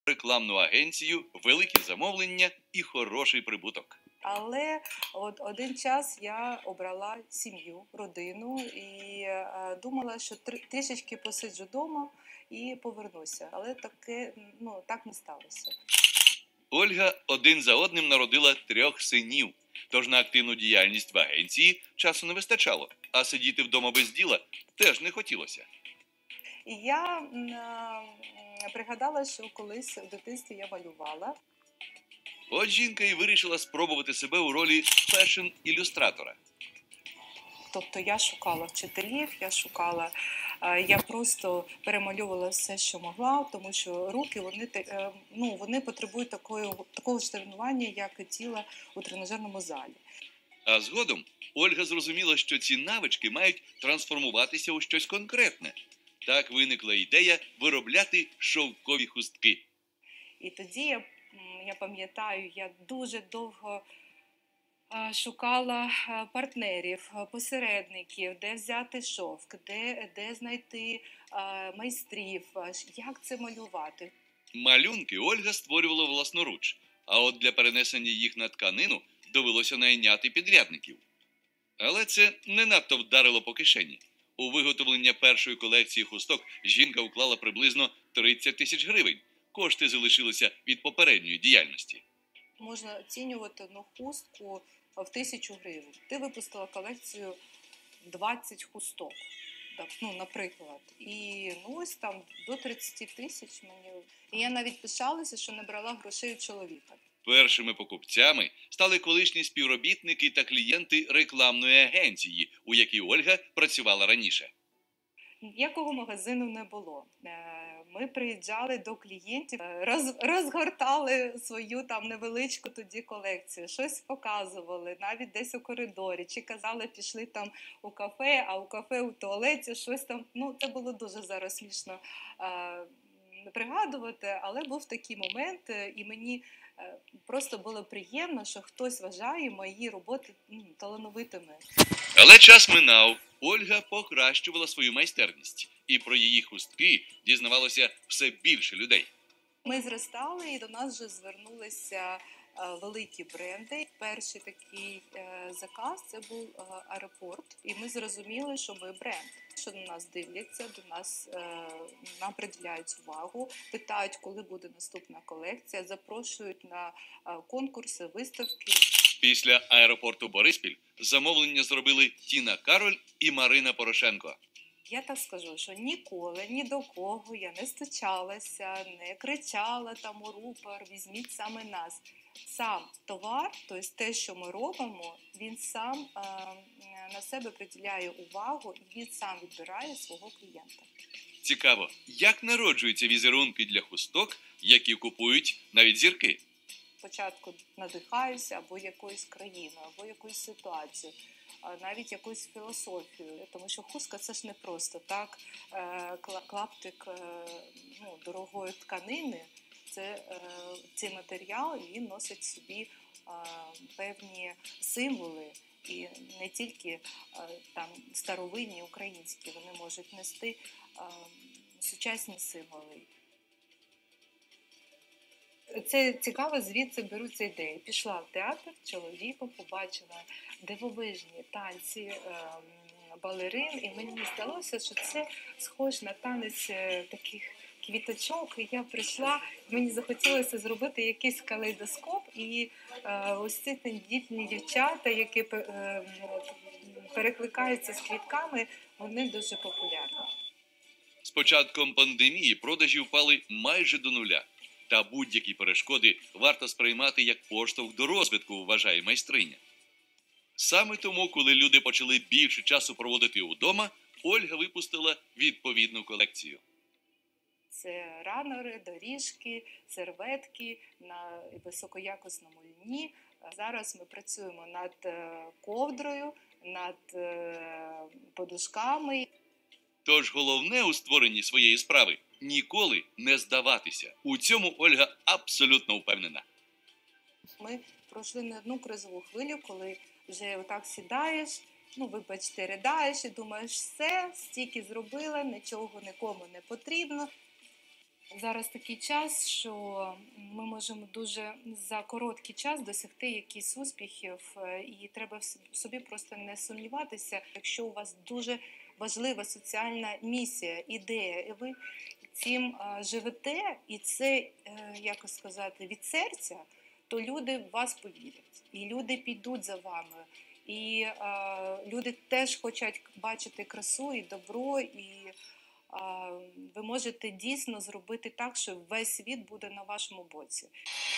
рекламну агенцію, великі замовлення і хороший прибуток. Але от один час я обрала сім'ю, родину і думала, що трішечки посиджу вдома і повернуся. Але так не сталося. Ольга один за одним народила 3 синів, тож на активну діяльність в агенції часу не вистачало, а сидіти вдома без діла теж не хотілося. І я пригадала, що колись в дитинстві я малювала. От жінка і вирішила спробувати себе у ролі фешн-ілюстратора. Тобто я шукала вчителів, я просто перемальовувала все, що могла, тому що руки, вони потребують такого ж тренування, як і тіло у тренажерному залі. А згодом Ольга зрозуміла, що ці навички мають трансформуватися у щось конкретне. Так виникла ідея виробляти шовкові хустки. І тоді, я пам'ятаю, я дуже довго шукала партнерів, посередників, де взяти шовк, де знайти майстрів, як це малювати. Малюнки Ольга створювала власноруч, а от для перенесення їх на тканину довелося найняти підрядників. Але це не надто вдарило по кишені. У виготовлення першої колекції хусток жінка вклала приблизно 30 тисяч гривень. Кошти залишилися від попередньої діяльності. Можна оцінювати одну хустку в 1000 гривень. Ти випустила колекцію 20 хусток, наприклад. І ось там до 30 тисяч мені. І я навіть пишалася, що не брала грошей у чоловіка. Першими покупцями стали колишні співробітники та клієнти рекламної агенції, у якій Ольга працювала раніше. Ніякого магазину не було. Ми приїжджали до клієнтів, розгортали свою невеличку тоді колекцію, щось показували, навіть десь у коридорі, чи казали, пішли у кафе, а у кафе у туалеті щось там, це було дуже зараз смішно пригадувати, але був такий момент, і мені просто було приємно, що хтось вважає мої роботи талановитими. Але час минав. Ольга покращувала свою майстерність. І про її хустки дізнавалося все більше людей. Ми зростали, і до нас вже звернулися великі бренди. Перший такий заказ – це був аеропорт. І ми зрозуміли, що ми бренд. Що на нас дивляться, нам приділяють увагу, питають, коли буде наступна колекція, запрошують на конкурси, виставки. Після аеропорту Бориспіль замовлення зробили Тіна Кароль і Марина Порошенко. Я так скажу, що ніколи, ні до кого я не стучалася, не кричала у рупор, візьміть саме нас. Сам товар, тобто те, що ми робимо, він сам на себе приділяє увагу і він сам відбирає свого клієнта. Цікаво, як народжуються візерунки для хусток, які купують навіть зірки? Спочатку надихаюся або якоюсь країною, або якоюсь ситуацією, навіть якусь філософію. Тому що хустка – це ж не просто так, клаптик дорогої тканини. Цей матеріал, він носить в собі певні символи. І не тільки старовинні українські, вони можуть нести сучасні символи. Це цікаво, звідси беруться ідеї. Пішла в театр чоловіком, побачила дивовижні танці балерин, і мені здалося, що це схоже на танець таких квіточок. І я прийшла, мені захотілося зробити якийсь калейдоскоп, і ось ці тендітні дівчата, які перекликаються з квітками, вони дуже популярні. З початком пандемії продажі впали майже до нуля. Та будь-які перешкоди варто сприймати як поштовх до розвитку, вважає майстриня. Саме тому, коли люди почали більше часу проводити удома, Ольга випустила відповідну колекцію. Це ранери, доріжки, серветки на високоякісному льні. Зараз ми працюємо над ковдрою, над подушками. Тож головне у створенні своєї справи – ніколи не здаватися. У цьому Ольга абсолютно впевнена. Ми пройшли не одну кризову хвилю, коли вже отак сідаєш, ридаєш і думаєш, все, стільки зробила, нічого нікому не потрібно. Зараз такий час, що ми можемо дуже за короткий час досягти якихось успіхів, і треба в собі просто не сумніватися, якщо у вас дуже важлива соціальна місія, ідея, і ви цим живете, і це, як сказати, від серця, то люди в вас повірять, і люди підуть за вами. І люди теж хочуть бачити красу і добро, і ви можете дійсно зробити так, що весь світ буде на вашому боці.